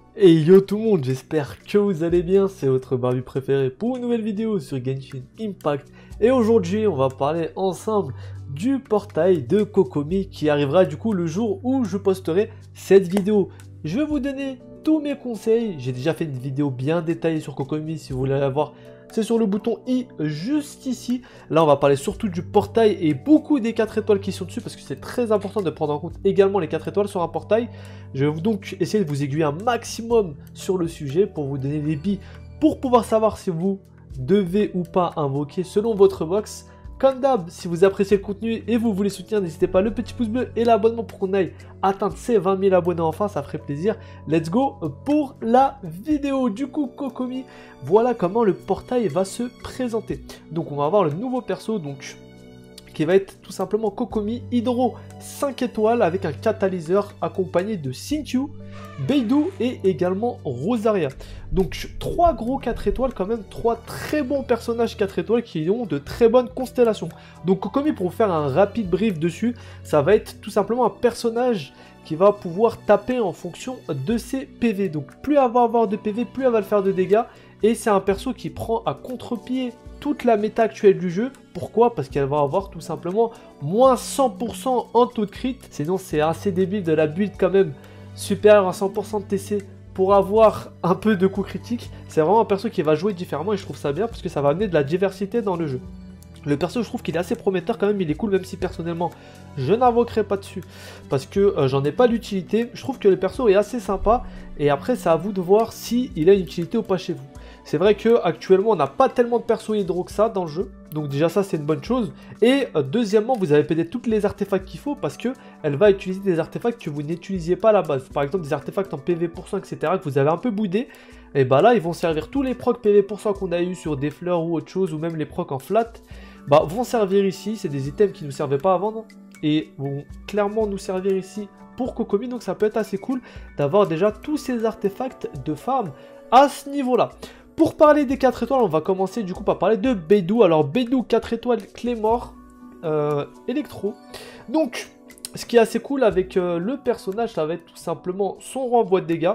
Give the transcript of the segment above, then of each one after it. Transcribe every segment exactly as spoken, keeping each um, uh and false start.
Et yo tout le monde, j'espère que vous allez bien, c'est votre Barbie préféré pour une nouvelle vidéo sur Genshin Impact. Et aujourd'hui, on va parler ensemble du portail de Kokomi qui arrivera du coup le jour où je posterai cette vidéo. Je vais vous donner tous mes conseils, j'ai déjà fait une vidéo bien détaillée sur Kokomi, si vous voulez la voir, c'est sur le bouton i juste ici. Là on va parler surtout du portail et beaucoup des quatre étoiles qui sont dessus parce que c'est très important de prendre en compte également les quatre étoiles sur un portail. Je vais donc essayer de vous aiguiller un maximum sur le sujet pour vous donner les billes pour pouvoir savoir si vous devez ou pas invoquer selon votre box. Comme d'hab, si vous appréciez le contenu et vous voulez soutenir, n'hésitez pas le petit pouce bleu et l'abonnement pour qu'on aille atteindre ces vingt mille abonnés enfin, ça ferait plaisir. Let's go pour la vidéo. Du coup, Kokomi, voilà comment le portail va se présenter. Donc on va avoir le nouveau perso, donc qui va être tout simplement Kokomi Hydro cinq étoiles avec un catalyseur accompagné de Xingqiu, Beidou et également Rosaria. Donc trois gros quatre étoiles quand même, trois très bons personnages quatre étoiles qui ont de très bonnes constellations. Donc Kokomi, pour vous faire un rapide brief dessus, ça va être tout simplement un personnage qui va pouvoir taper en fonction de ses P V. Donc plus elle va avoir de P V, plus elle va le faire de dégâts. Et c'est un perso qui prend à contre-pied toute la méta actuelle du jeu. Pourquoi? Parce qu'elle va avoir tout simplement moins cent pour cent en taux de crit. Sinon c'est assez débile de la build quand même supérieure à cent pour cent de T C pour avoir un peu de coups critiques. C'est vraiment un perso qui va jouer différemment et je trouve ça bien parce que ça va amener de la diversité dans le jeu. Le perso, je trouve qu'il est assez prometteur quand même, il est cool, même si personnellement je n'invoquerai pas dessus parce que euh, j'en ai pas d'utilité. Je trouve que le perso est assez sympa et après c'est à vous de voir si il a une utilité ou pas chez vous. C'est vrai que actuellement on n'a pas tellement de perso hydro que ça dans le jeu, donc déjà ça c'est une bonne chose. Et euh, deuxièmement, vous avez peut-être tous les artefacts qu'il faut parce que elle va utiliser des artefacts que vous n'utilisiez pas à la base. Par exemple des artefacts en P V pour cent, et cetera que vous avez un peu boudé. Et bah là ils vont servir tous les procs P V pour cent qu'on a eu sur des fleurs ou autre chose, ou même les procs en flat. Bah, vont servir ici, c'est des items qui ne nous servaient pas avant, non et vont clairement nous servir ici pour Kokomi, donc ça peut être assez cool d'avoir déjà tous ces artefacts de farm à ce niveau-là. Pour parler des quatre étoiles, on va commencer du coup par parler de Beidou. Alors Beidou quatre étoiles, clé mort, euh, électro. Donc, ce qui est assez cool avec euh, le personnage, ça va être tout simplement son renvoi de dégâts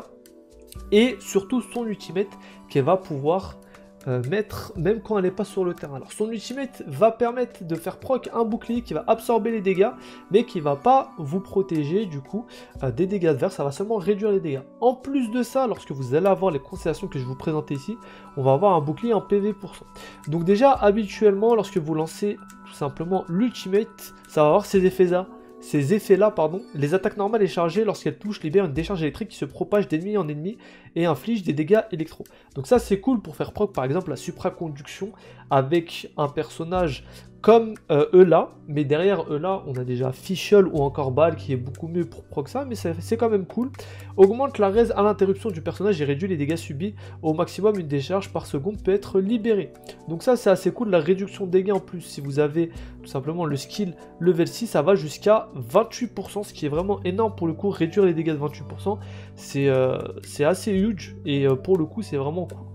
et surtout son ultimate qu'elle va pouvoir Euh, mettre même quand elle n'est pas sur le terrain. Alors son ultimate va permettre de faire proc un bouclier qui va absorber les dégâts mais qui va pas vous protéger du coup euh, des dégâts adverses, ça va seulement réduire les dégâts. En plus de ça, lorsque vous allez avoir les constellations que je vous présente ici, on va avoir un bouclier en P V pour cent. Donc déjà habituellement lorsque vous lancez tout simplement l'ultimate, ça va avoir ces effets là. Ces effets-là, pardon, les attaques normales et chargées lorsqu'elles touchent libèrent une décharge électrique qui se propage d'ennemi en ennemi et inflige des dégâts électro. Donc ça c'est cool pour faire proc par exemple la supraconduction avec un personnage comme euh, Eula, mais derrière Eula on a déjà Fischl ou encore Bal qui est beaucoup mieux pour proc ça, mais c'est quand même cool. Augmente la raise à l'interruption du personnage et réduit les dégâts subis au maximum, une décharge par seconde peut être libérée. Donc ça c'est assez cool, la réduction de dégâts en plus, si vous avez tout simplement le skill level six, ça va jusqu'à vingt-huit pour cent, ce qui est vraiment énorme pour le coup. Réduire les dégâts de vingt-huit pour cent, c'est euh, assez huge et euh, pour le coup c'est vraiment cool.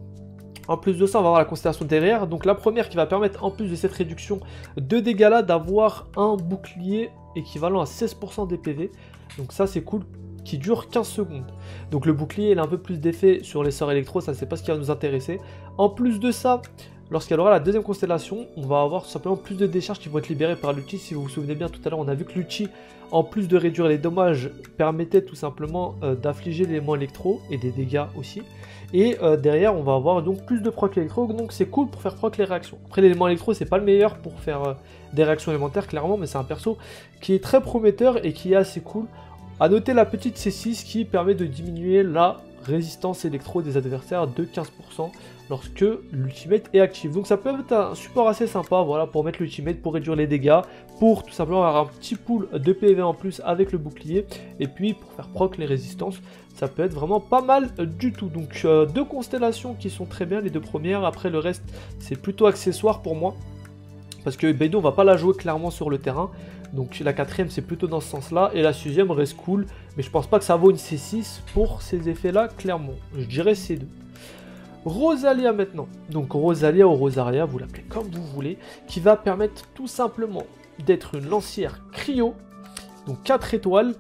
En plus de ça, on va avoir la constellation derrière. Donc la première qui va permettre, en plus de cette réduction de dégâts là, d'avoir un bouclier équivalent à seize pour cent des P V. Donc ça c'est cool, qui dure quinze secondes. Donc le bouclier il a un peu plus d'effet sur les sorts électro, ça c'est pas ce qui va nous intéresser. En plus de ça, lorsqu'elle aura la deuxième constellation, on va avoir tout simplement plus de décharges qui vont être libérées par l'outil. Si vous vous souvenez bien, tout à l'heure on a vu que l'outil, en plus de réduire les dommages, permettait tout simplement euh, d'affliger l'élément électro et des dégâts aussi. Et euh, derrière on va avoir donc plus de proc électro, donc c'est cool pour faire proc les réactions. Après l'élément électro c'est pas le meilleur pour faire euh, des réactions élémentaires clairement, mais c'est un perso qui est très prometteur et qui est assez cool. A noter la petite C six qui permet de diminuer la résistance électro des adversaires de quinze pour cent lorsque l'ultimate est actif. Donc ça peut être un support assez sympa, voilà, pour mettre l'ultimate, pour réduire les dégâts, pour tout simplement avoir un petit pool de P V en plus avec le bouclier, et puis pour faire proc les résistances, ça peut être vraiment pas mal du tout. Donc euh, deux constellations qui sont très bien, les deux premières. Après le reste c'est plutôt accessoire pour moi, parce que Beidou on va pas la jouer clairement sur le terrain. Donc la quatrième c'est plutôt dans ce sens là, et la sixième reste cool, mais je pense pas que ça vaut une C six pour ces effets là clairement, je dirais C deux. Rosalia maintenant, donc Rosalia ou Rosaria, vous l'appelez comme vous voulez, qui va permettre tout simplement d'être une lancière cryo, donc quatre étoiles,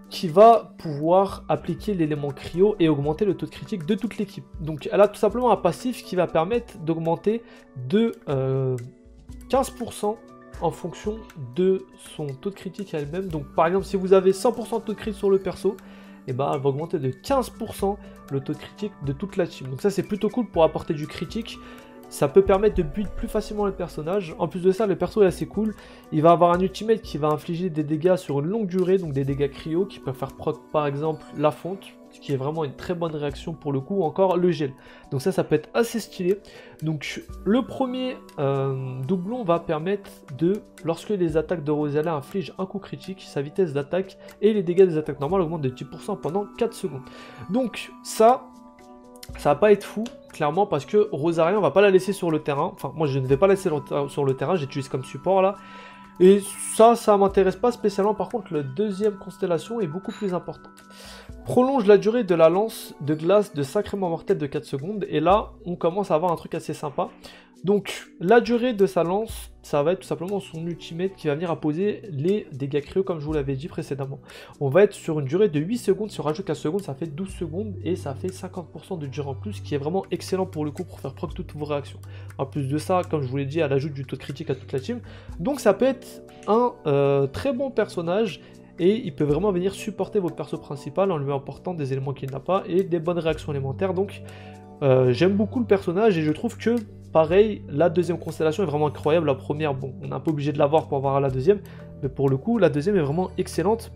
qui va pouvoir appliquer l'élément cryo et augmenter le taux de critique de toute l'équipe. Donc elle a tout simplement un passif qui va permettre d'augmenter de euh, quinze pour cent en fonction de son taux de critique elle-même. Donc par exemple si vous avez cent pour cent de taux de critique sur le perso, et ben elle va augmenter de quinze pour cent le taux de critique de toute la team. Donc ça c'est plutôt cool pour apporter du critique. Ça peut permettre de build plus facilement le personnage. En plus de ça, le perso est assez cool. Il va avoir un ultimate qui va infliger des dégâts sur une longue durée, donc des dégâts cryo qui peuvent faire proc par exemple la fonte, ce qui est vraiment une très bonne réaction pour le coup, ou encore le gel. Donc ça, ça peut être assez stylé. Donc le premier euh, doublon va permettre de, lorsque les attaques de Rosalia infligent un coup critique, sa vitesse d'attaque et les dégâts des attaques normales augmentent de dix pour cent pendant quatre secondes. Donc ça... ça va pas être fou, clairement, parce que Rosaria, on va pas la laisser sur le terrain. Enfin, moi, je ne vais pas la laisser sur le terrain, j'utilise comme support, là. Et ça, ça m'intéresse pas spécialement. Par contre, la deuxième constellation est beaucoup plus importante. Prolonge la durée de la lance de glace de Sacrément Mortel de quatre secondes. Et là, on commence à avoir un truc assez sympa. Donc, la durée de sa lance, ça va être tout simplement son ultimate qui va venir apposer les dégâts cryo, comme je vous l'avais dit précédemment. On va être sur une durée de huit secondes. Si on rajoute quinze secondes, ça fait douze secondes et ça fait cinquante pour cent de durée en plus, ce qui est vraiment excellent pour le coup pour faire proc toutes vos réactions. En plus de ça, comme je vous l'ai dit, elle ajoute du taux de critique à toute la team. Donc, ça peut être un euh, très bon personnage. Et il peut vraiment venir supporter votre perso principal en lui apportant des éléments qu'il n'a pas et des bonnes réactions élémentaires. Donc euh, j'aime beaucoup le personnage et je trouve que pareil, la deuxième constellation est vraiment incroyable. La première, bon, on est un peu obligé de l'avoir pour avoir la deuxième, mais pour le coup, la deuxième est vraiment excellente.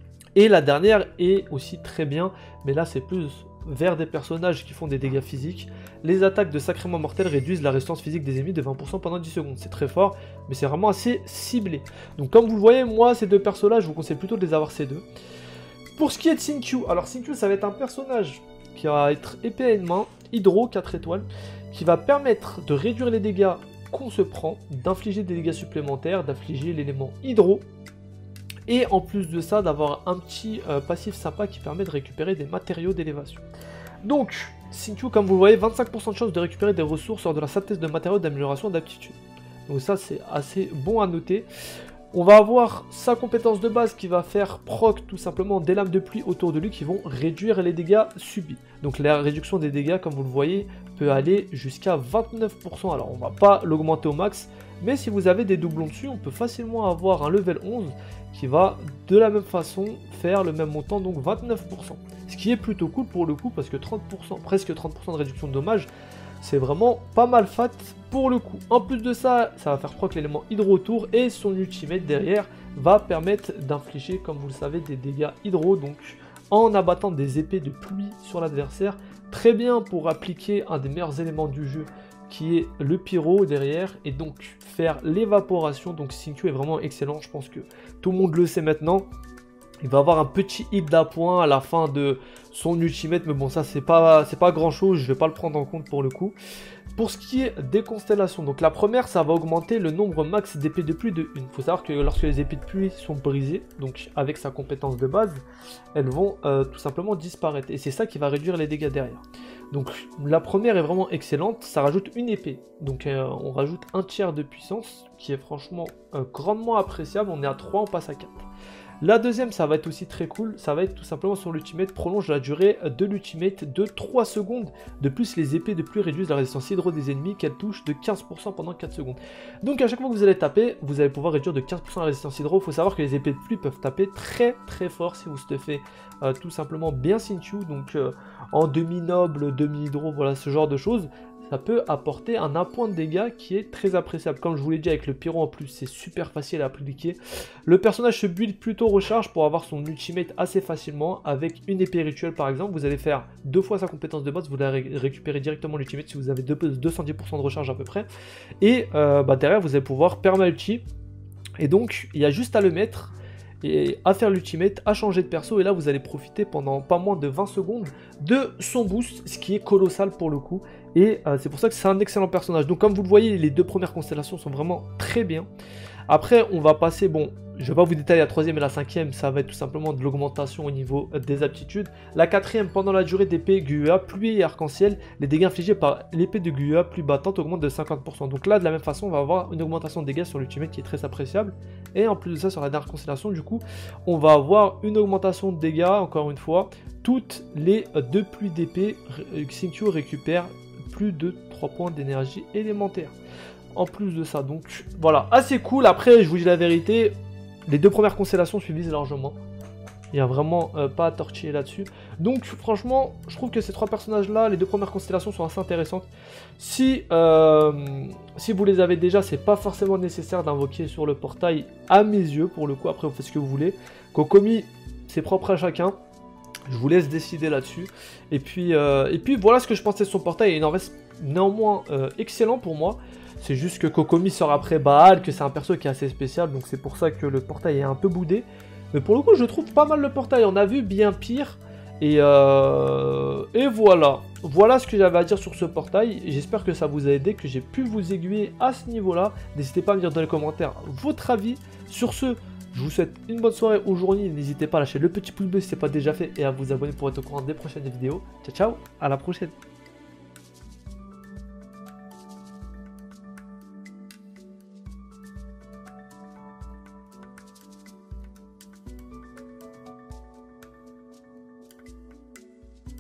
Et la dernière est aussi très bien, mais là c'est plus vers des personnages qui font des dégâts physiques. Les attaques de Sacrément Mortel réduisent la résistance physique des ennemis de vingt pour cent pendant dix secondes. C'est très fort, mais c'est vraiment assez ciblé. Donc comme vous le voyez, moi ces deux personnages, je vous conseille plutôt de les avoir ces deux. Pour ce qui est de Xingqiu, alors Xingqiu ça va être un personnage qui va être épée à une main, hydro, quatre étoiles, qui va permettre de réduire les dégâts qu'on se prend, d'infliger des dégâts supplémentaires, d'infliger l'élément hydro, et en plus de ça, d'avoir un petit euh, passif sympa qui permet de récupérer des matériaux d'élévation. Donc, Xingqiu, comme vous le voyez, vingt-cinq pour cent de chance de récupérer des ressources lors de la synthèse de matériaux d'amélioration d'aptitude. Donc ça, c'est assez bon à noter. On va avoir sa compétence de base qui va faire proc tout simplement des lames de pluie autour de lui qui vont réduire les dégâts subis. Donc la réduction des dégâts, comme vous le voyez, peut aller jusqu'à vingt-neuf pour cent. Alors on va pas l'augmenter au max, mais si vous avez des doublons dessus, on peut facilement avoir un level onze qui va de la même façon faire le même montant, donc vingt-neuf pour cent. Ce qui est plutôt cool pour le coup, parce que trente pour cent, presque trente pour cent de réduction de dommages, c'est vraiment pas mal fat pour le coup. En plus de ça, ça va faire proc l'élément hydro autour et son ultimate derrière va permettre d'infliger, comme vous le savez, des dégâts hydro, donc en abattant des épées de pluie sur l'adversaire. Très bien pour appliquer un des meilleurs éléments du jeu qui est le pyro derrière et donc faire l'évaporation. Donc Xingqiu est vraiment excellent, je pense que tout le monde le sait maintenant. Il va avoir un petit hit d'appoint à la fin de son ultimate, mais bon ça c'est pas, c'est pas grand chose, je vais pas le prendre en compte pour le coup. Pour ce qui est des constellations, donc la première ça va augmenter le nombre max d'épées de pluie de une. Il faut savoir que lorsque les épées de pluie sont brisées, donc avec sa compétence de base, elles vont euh, tout simplement disparaître. Et c'est ça qui va réduire les dégâts derrière. Donc la première est vraiment excellente, ça rajoute une épée. Donc euh, on rajoute un tiers de puissance, qui est franchement euh, grandement appréciable, on est à trois, on passe à quatre. La deuxième, ça va être aussi très cool, ça va être tout simplement sur l'ultimate, prolonge la durée de l'ultimate de trois secondes. De plus, les épées de pluie réduisent la résistance hydro des ennemis qu'elles touchent de quinze pour cent pendant quatre secondes. Donc à chaque fois que vous allez taper, vous allez pouvoir réduire de quinze pour cent la résistance hydro. Il faut savoir que les épées de pluie peuvent taper très très fort si vous stuffez euh, tout simplement bien Xingqiu, donc euh, en demi-noble, demi-hydro, voilà ce genre de choses. Ça peut apporter un appoint de dégâts qui est très appréciable. Comme je vous l'ai dit avec le pyro en plus, c'est super facile à appliquer. Le personnage se build plutôt recharge pour avoir son ultimate assez facilement. Avec une épée rituelle par exemple, vous allez faire deux fois sa compétence de base, vous allez ré récupérer directement l'ultimate si vous avez deux cent dix pour cent de recharge à peu près. Et euh, bah, derrière vous allez pouvoir perma-ulti. Et donc il y a juste à le mettre et à faire l'ultimate, à changer de perso, et là vous allez profiter pendant pas moins de vingt secondes de son boost, ce qui est colossal pour le coup, et euh, c'est pour ça que c'est un excellent personnage. Donc comme vous le voyez, les deux premières constellations sont vraiment très bien. Après on va passer, bon, je ne vais pas vous détailler la troisième et la cinquième, ça va être tout simplement de l'augmentation au niveau des aptitudes. La quatrième, pendant la durée d'épée G U A, pluie et arc-en-ciel, les dégâts infligés par l'épée de G U A plus battante augmentent de cinquante pour cent. Donc là, de la même façon, on va avoir une augmentation de dégâts sur l'ultimate qui est très appréciable. Et en plus de ça, sur la dernière constellation, du coup, on va avoir une augmentation de dégâts, encore une fois. Toutes les deux pluies d'épée, Xingqiu récupère plus de trois points d'énergie élémentaire. En plus de ça, donc voilà, assez cool. Après, je vous dis la vérité, les deux premières constellations suffisent largement. Il n'y a vraiment euh, pas à tortiller là-dessus. Donc franchement, je trouve que ces trois personnages-là, les deux premières constellations sont assez intéressantes. Si, euh, si vous les avez déjà, c'est pas forcément nécessaire d'invoquer sur le portail à mes yeux. Pour le coup, après vous faites ce que vous voulez. Kokomi, c'est propre à chacun. Je vous laisse décider là-dessus. Et puis, euh, et puis voilà ce que je pensais de son portail. Il en reste néanmoins euh, excellent pour moi. C'est juste que Kokomi sort après Baal, que c'est un perso qui est assez spécial, donc c'est pour ça que le portail est un peu boudé. Mais pour le coup, je trouve pas mal le portail, on a vu bien pire. Et, euh... et voilà, voilà ce que j'avais à dire sur ce portail. J'espère que ça vous a aidé, que j'ai pu vous aiguiller à ce niveau-là. N'hésitez pas à me dire dans les commentaires votre avis. Sur ce, je vous souhaite une bonne soirée ou journée. N'hésitez pas à lâcher le petit pouce bleu si ce n'est pas déjà fait et à vous abonner pour être au courant des prochaines vidéos. Ciao, ciao, à la prochaine.